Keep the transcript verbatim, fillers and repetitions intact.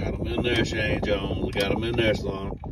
Got him in there, Shane Jones. We got him in there, son.